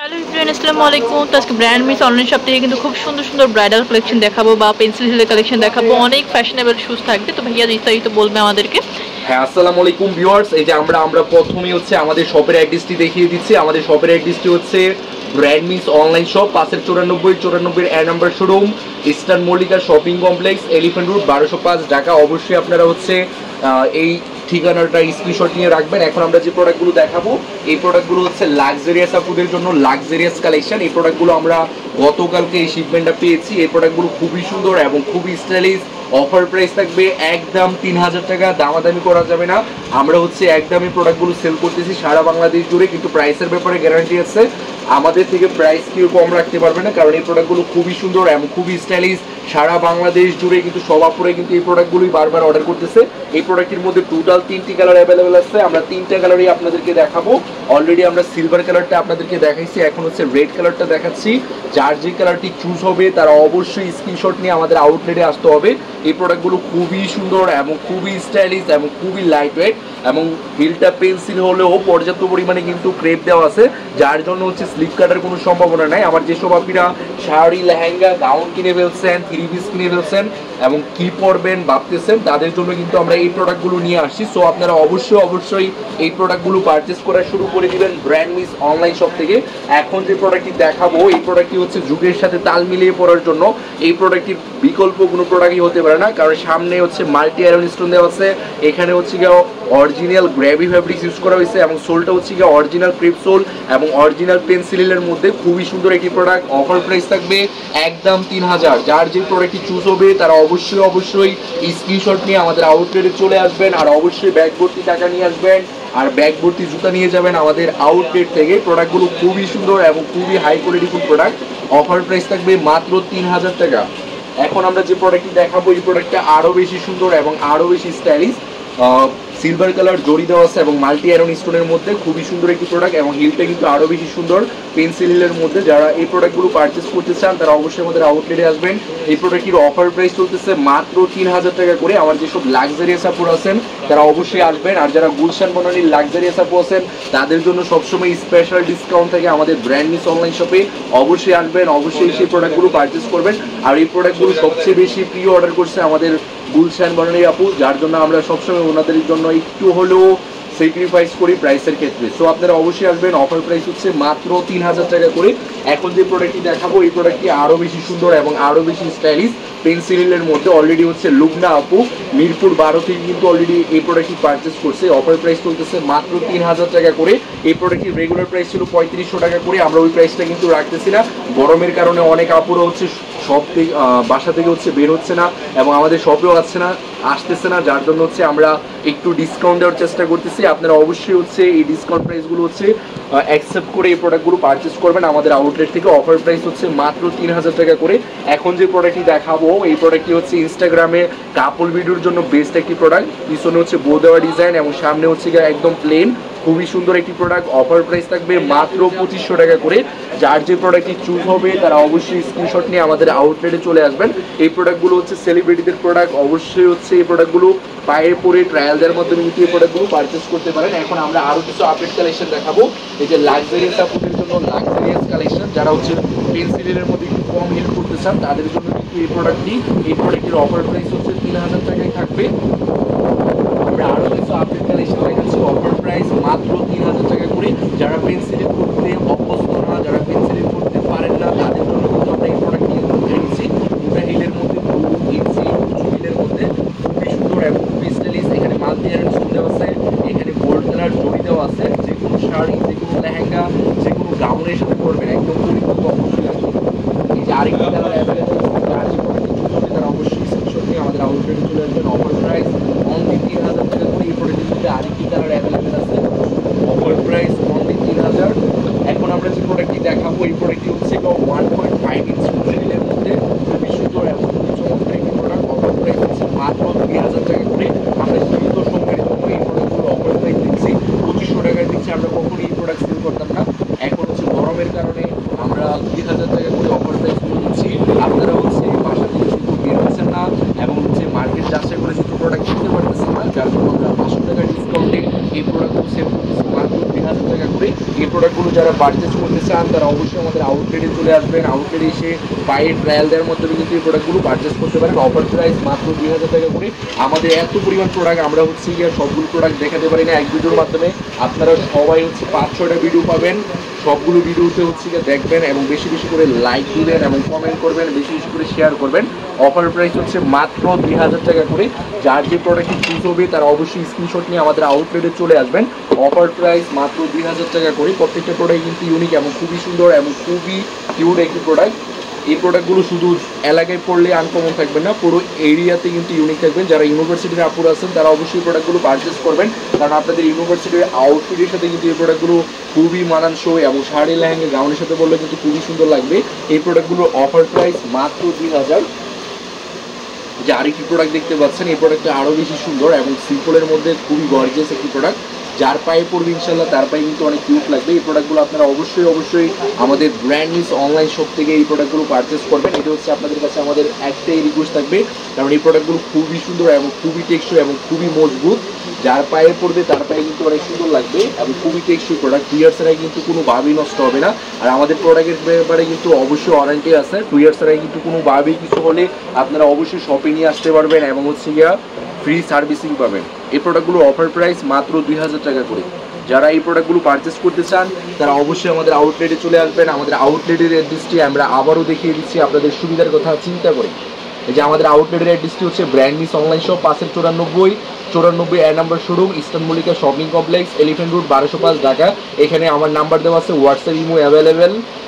Hello everyone, আসসালামু আলাইকুম। তো আজকে ব্র্যান্ড মিস অনলাইন শপ থেকে কিন্তু খুব সুন্দর সুন্দর ব্রাইডাল কালেকশন দেখাবো বা পেন্সিল হিলের কালেকশন দেখাবো। অনেক ফ্যাশনেবল শুজ থাকবে। তো ভাইয়া বিস্তারিত বলবে আমাদেরকে। হ্যাঁ, আসসালামু আলাইকুম ভিউয়ার্স। এই যে আমরা প্রথমেই হচ্ছে আমাদের শপের অ্যাড্রেসটি দেখিয়ে দিচ্ছি। আমাদের শপের অ্যাড্রেসটি হচ্ছে ব্র্যান্ড মিস অনলাইন শপ, 594 এর number showroom, eastern Mallika shopping complex, elephant road, 1205 Dhaka. অবশ্যই আপনারা হচ্ছে এই ঠিকানাটা স্ক্রিনশট নিয়ে রাখবেন। এখন আমরা যে প্রোডাক্টগুলো দেখাবো এই প্রোডাক্টগুলো হচ্ছে লাক্সারিয়াস আপুদের জন্য লাক্সারিয়াস কালেকশন। এই প্রোডাক্টগুলো আমরা গতকালকে এই শিপমেন্টটা পেয়েছি। এই প্রোডাক্টগুলো খুবই সুন্দর এবং খুবই স্টাইলিশ। অফার প্রাইস থাকবে একদম 3000 টাকা, দামাদামি করা যাবে না। আমরা হচ্ছে একদমই প্রোডাক্টগুলো সেল করতেছি সারা বাংলাদেশ জুড়ে, কিন্তু প্রাইসের ব্যাপারে গ্যারান্টি আছে। আমাদের থেকে প্রাইস কেউ কম রাখতে পারবে না, কারণ এই প্রোডাক্টগুলো খুবই সুন্দর এবং খুবই স্টাইলিশ। সারা বাংলাদেশ জুড়ে কিন্তু সব আপুরে কিন্তু এই প্রোডাক্টগুলোই বারবার অর্ডার করতেছে। এই প্রোডাক্টের মধ্যে টোটাল 3টি কালার অ্যাভেলেবেল আছে। আমরা 3টা কালারই আপনাদেরকে দেখাবো। অলরেডি আমরা সিলভার কালারটা আপনাদেরকে দেখাইছি, এখন হচ্ছে রেড কালারটা দেখাচ্ছি। যার যে কালারটি চুজ হবে তারা অবশ্যই স্ক্রিনশট নিয়ে আমাদের আউটলেটে আসতে হবে। এই প্রোডাক্টগুলো খুবই সুন্দর এবং খুবই স্টাইলিশ এবং খুবই লাইট ওয়েট, এবং হিলটা পেন্সিল হলেও পর্যাপ্ত পরিমাণে কিন্তু ক্রেপ দেওয়া আছে, যার জন্য হচ্ছে স্লিপ কাটার কোনো সম্ভাবনা নাই। আমার যেসব আপনারা শাড়ি, লেহেঙ্গা, গাউন কিনে ফেলছেন, 3 পিস কিনে ফেলছেন এবং কি পরবেন ভাবতেছেন, তাদের জন্য কিন্তু আমরা এই প্রোডাক্টগুলো নিয়ে আসছি। সো আপনারা অবশ্যই এই প্রোডাক্টগুলো পারচেস করা শুরু করে দিবেন ব্র্যান্ড মিস অনলাইন শপ থেকে। এখন যে প্রোডাক্টটি দেখাবো এই প্রোডাক্টটি হচ্ছে যুগের সাথে তাল মিলিয়ে পড়ার জন্য। এই প্রোডাক্টটির বিকল্প কোনো প্রোডাক্টই হতে পারে না, কারণ সামনে হচ্ছে মাল্টি আয়রন স্টোন দেওয়া আছে, এখানে হচ্ছে গিয়ে অরিজিনাল গ্র্যাভি ফ্যাব্রিক্স ইউজ করা হয়েছে এবং সোলটা হচ্ছে গিয়ে অরিজিনাল ক্রিপ সোল এবং অরিজিনাল পেন্সিলের মধ্যে। খুবই সুন্দর একটি প্রোডাক্ট। অফার প্রাইস থাকবে একদম 3000। যার যে প্রোডাক্টটি চুজ হবে তারা অবশ্যই স্ক্রিনশট নিয়ে আমাদের আউটলেটে চলে আসবেন, আর অবশ্যই ব্যাগ ভর্তি টাকা নিয়ে আসবেন আর ব্যাগ ভর্তি জুতা নিয়ে যাবেন আমাদের আউটলেট থেকে। প্রোডাক্টগুলো খুবই সুন্দর এবং খুবই হাই কোয়ালিটিফুল প্রোডাক্ট। অফার প্রাইস থাকবে মাত্র 3000 টাকা। এখন আমরা যে প্রোডাক্টটি দেখাবো এই প্রোডাক্টটা আরও বেশি সুন্দর এবং আরও বেশি স্টাইলিশ। সিলভার কালার জড়ি দেওয়া আছে এবং মাল্টি আয়রন স্টোনের মধ্যে। খুবই সুন্দর একটি প্রোডাক্ট এবং হিলটা কিন্তু আরও বেশি সুন্দর পেন্সিল হিলের মধ্যে। যারা এই প্রোডাক্টগুলো পারচেস করতে চান তারা অবশ্যই আমাদের আউটলেটে আসবেন। এই প্রোডাক্টটির অফার প্রাইস চলতেছে মাত্র 3000 টাকা করে। আমার যেসব লাক্সারিয়াস আপু আছেন তারা অবশ্যই আসবেন, আর যারা গুলশান বনানীর লাক্সারিয়াস আপু আছেন তাদের জন্য সবসময় স্পেশাল ডিসকাউন্ট থাকে আমাদের ব্র্যান্ড মিস অনলাইন শপে। অবশ্যই আসবেন, অবশ্যই সেই প্রোডাক্টগুলো পারচেস করবেন। আর এই প্রোডাক্টগুলো সবচেয়ে বেশি প্রিয় অর্ডার করছে আমাদের গুলশান বনানী আপু, যার জন্য আমরা সবসময় ওনাদের জন্য একটু হলেও স্যাক্রিফাইস করি প্রাইসের ক্ষেত্রে। সো আপনারা অবশ্যই আসবেন। অফার প্রাইস হচ্ছে মাত্র 3000 টাকা করে। এখন যে প্রোডাক্টটি দেখাবো এই প্রোডাক্টটি আরও বেশি সুন্দর এবং আরও বেশি স্টাইলিশ পেন্সিলের মধ্যে। অলরেডি হচ্ছে লুবনা আপু মিরপুর 12 থেকে কিন্তু অলরেডি এই প্রোডাক্টটি পারচেস করছে। অফার প্রাইস চলতেছে মাত্র 3000 টাকা করে। এই প্রোডাক্টটির রেগুলার প্রাইস ছিল 3500 টাকা করে। আমরা ওই প্রাইসটা কিন্তু রাখতেছি না, গরমের কারণে অনেক আপুরা হচ্ছে শপ থেকে বাসা থেকে হচ্ছে বের হচ্ছে না এবং আমাদের শপেও আসতেছে না, যার জন্য হচ্ছে আমরা একটু ডিসকাউন্ট দেওয়ার চেষ্টা করতেছি। আপনারা অবশ্যই হচ্ছে এই ডিসকাউন্ট প্রাইসগুলো হচ্ছে অ্যাকসেপ্ট করে এই প্রোডাক্টগুলো পারচেস করবেন আমাদের আউটলেট থেকে। অফার প্রাইস হচ্ছে মাত্র 3000 টাকা করে। এখন যে প্রোডাক্টটি দেখাবো এই প্রোডাক্টটি হচ্ছে ইনস্টাগ্রামে কাপল ভিডিওর জন্য বেস্ট একটি প্রোডাক্ট। পিছনে হচ্ছে বো দেওয়া ডিজাইন এবং সামনে হচ্ছে একদম প্লেন। খুবই সুন্দর একটি প্রোডাক্ট। অফার প্রাইস থাকবে মাত্র 2500 টাকা করে। যার যে প্রোডাক্টটি চুজ হবে তারা অবশ্যই স্ক্রিনশট নিয়ে আমাদের আউটলেটে চলে আসবেন। এই প্রোডাক্টগুলো হচ্ছে সেলিব্রিটিদের প্রোডাক্ট। অবশ্যই হচ্ছে এই প্রোডাক্টগুলো পায়ে পরে ট্রায়াল দেওয়ার মাধ্যমে কিন্তু এই প্রোডাক্টগুলো পারচেস করতে পারেন। এখন আমরা আরও কিছু আপডেট কালেকশন দেখাবো। এই যে লাক্সারিয়াস আপুদের জন্য লাক্সারিয়াস কালেকশন, যারা হচ্ছে পেন্সিলের মধ্যে একটু কম হেল্প করতে চান তাদের জন্য কিন্তু এই প্রোডাক্টের অফার প্রাইস হচ্ছে 3000 টাকায় থাকবে। আমরা আরও কিছু আপডেট কালেকশন দেখাচ্ছি। অফার প্রাইস মাত্র 3000 টাকা করে। যারা পেন্সিলে করতে অভ্যস্ত না, যারা পেন্সিলে করতে পারেন না তাদের জন্য কিন্তু আমরা এই প্রোডাক্টটি এনেছি। পুরো হিলের মধ্যে হিলের মধ্যে খুবই সুন্দর এবং খুবই স্টাইলিশ। এখানে মাল্টি আয়রন স্টোন দেওয়া আছে, এখানে গোল্ড কালার জড়ি দেওয়া আছে। যে কোনো শাড়ি, যে কোনো লেহেঙ্গা, যে কোনো গাউনের সাথে করবেন একদম পরিপূর্ণ অবশ্যই আসবে। এই যে আরেকটি কালার অ্যাভেলেবেল, যার যে প্রোডাক্টটি চুজ হবে তারা অবশ্যই স্ক্রিনশট নিয়ে আমাদের আউটলেটে চলে আসবেন। অফার প্রাইস অনলি 3000 টাকা করে। এই প্রোডাক্টের মধ্যে আরেকটি কালার অ্যাভেলেবেল আছে। Offer price only 3000। এখন আমরা যে প্রোডাক্টটি দেখাবো এই প্রোডাক্টটি হচ্ছে 1.5 ইঞ্চি মডেলের মধ্যে। খুবই সুন্দর এবং খুবই চমৎকার একটি প্রোডাক্ট। অফার প্রাইস হচ্ছে মাত্র 3000 টাকা করে। আমরা সীমিত সময়ের জন্য এই প্রোডাক্টগুলো অফার প্রাইস দিচ্ছি। 2500 টাকায় দিচ্ছি। আমরা কখনোই এই প্রোডাক্ট সেল করতাম না। এখন হচ্ছে গরমের কারণে আমরা 3000 টাকা করে অফার প্রাইস দিচ্ছি। আপনারা হচ্ছে বাসা থেকে যেহেতু বের হচ্ছেন না এবং হচ্ছে মার্কেট যাচাই করে যেহেতু প্রোডাক্ট কিনতে পারতেছেন না, যার জন্য আমরা 500 টাকা ডিসকাউন্টে এই প্রোডাক্টগুলো সেল করতেছি মাত্র 3000 টাকা করে। করে। এই প্রোডাক্টগুলো যারা পারচেস করতে চান তারা অবশ্যই আমাদের আউটলেটে চলে আসবেন। আউটলেটে এসে পায়ে ট্রায়াল দেওয়ার মাধ্যমে কিন্তু এই প্রোডাক্টগুলো পারচেস করতে পারেন। অফার প্রাইস মাত্র 2000 টাকা করে। আমাদের এত পরিমাণ প্রোডাক্ট আমরা হচ্ছে গিয়ে সবগুলো প্রোডাক্ট দেখাতে পারি না এক ভিডিওর মাধ্যমে। আপনারা সবাই হচ্ছে 5-6টা ভিডিও পাবেন, সবগুলো ভিডিওতে হচ্ছে গিয়ে দেখবেন এবং বেশি বেশি করে লাইক দিবেন এবং কমেন্ট করবেন, বেশি বেশি করে শেয়ার করবেন। অফার প্রাইস হচ্ছে মাত্র 2000 টাকা করে। যার যে প্রোডাক্টটি চুজ হবে তারা অবশ্যই স্ক্রিনশট নিয়ে আমাদের আউটলেটে চলে আসবেন। অফার প্রাইস মাত্র 2000 টাকা করে। প্রত্যেকটা প্রোডাক্ট কিন্তু ইউনিক এবং খুবই সুন্দর এবং খুবই কিউট একটি প্রোডাক্ট। এই প্রোডাক্টগুলো শুধু এলাকায় পড়লে আনকমন থাকবে না, পুরো এরিয়াতে কিন্তু ইউনিক থাকবেন। যারা ইউনিভার্সিটির আপুর আছেন তারা অবশ্যই প্রোডাক্টগুলো পারচেস করবেন, কারণ আপনাদের ইউনিভার্সিটির আউটফিটের সাথে কিন্তু এই প্রোডাক্টগুলো খুবই মানানসই এবং শাড়ি লেহেঙ্গা গাউনের সাথে বললে কিন্তু খুবই সুন্দর লাগবে। এই প্রোডাক্টগুলোর অফার প্রাইস মাত্র 2000। যে আরেকটি প্রোডাক্ট দেখতে পাচ্ছেন, এই প্রোডাক্টটা আরও বেশি সুন্দর এবং সিম্পলের মধ্যে খুবই গর্জিয়াস একটি প্রোডাক্ট। যার পায়ে পড়বে ইনশাল্লাহ তার পায়ে কিন্তু অনেক কিউট লাগবে। এই প্রোডাক্টগুলো আপনারা অবশ্যই আমাদের ব্র্যান্ড মিস অনলাইন শপ থেকে এই প্রোডাক্টগুলো পারচেস করবেন। এটা হচ্ছে আপনাদের কাছে আমাদের একটাই রিকোয়েস্ট থাকবে, কারণ এই প্রোডাক্টগুলো খুবই সুন্দর এবং খুবই টেকসই এবং খুবই মজবুত। যার পায়ে পড়বে তার পায়ে কিন্তু অনেক সুন্দর লাগবে এবং খুবই টেকসই প্রোডাক্ট। 2 ইয়ার্স ছাড়াই কিন্তু কোনোভাবেই নষ্ট হবে না। আর আমাদের প্রোডাক্টের ব্যাপারে কিন্তু অবশ্যই ওয়ারেন্টি আছে। 2 ইয়ার্স ছাড়াই কিন্তু কোনোভাবেই কিছু হলে আপনারা অবশ্যই শপে নিয়ে আসতে পারবেন এবং হচ্ছে গিয়া ফ্রি সার্ভিসিং পাবেন। এই প্রোডাক্টগুলোর অফার প্রাইস মাত্র 2000 টাকা করে। যারা এই প্রোডাক্টগুলো পারচেস করতে চান তারা অবশ্যই আমাদের আউটলেটে চলে আসবেন। আমাদের আউটলেটের অ্যাড্রেসটি আমরা আবারও দেখিয়ে দিচ্ছি আপনাদের সুবিধার কথা চিন্তা করে। এই যে আমাদের আউটলেটের অ্যাড্রেসটি হচ্ছে ব্র্যান্ড মিস অনলাইন শপ, 594 এর number showroom, eastern Mallika shopping complex, elephant road, 1205 Dhaka. এখানে আমার নাম্বার দেওয়া আছে, হোয়াটসঅ্যাপ ইমো অ্যাভেলেবেল।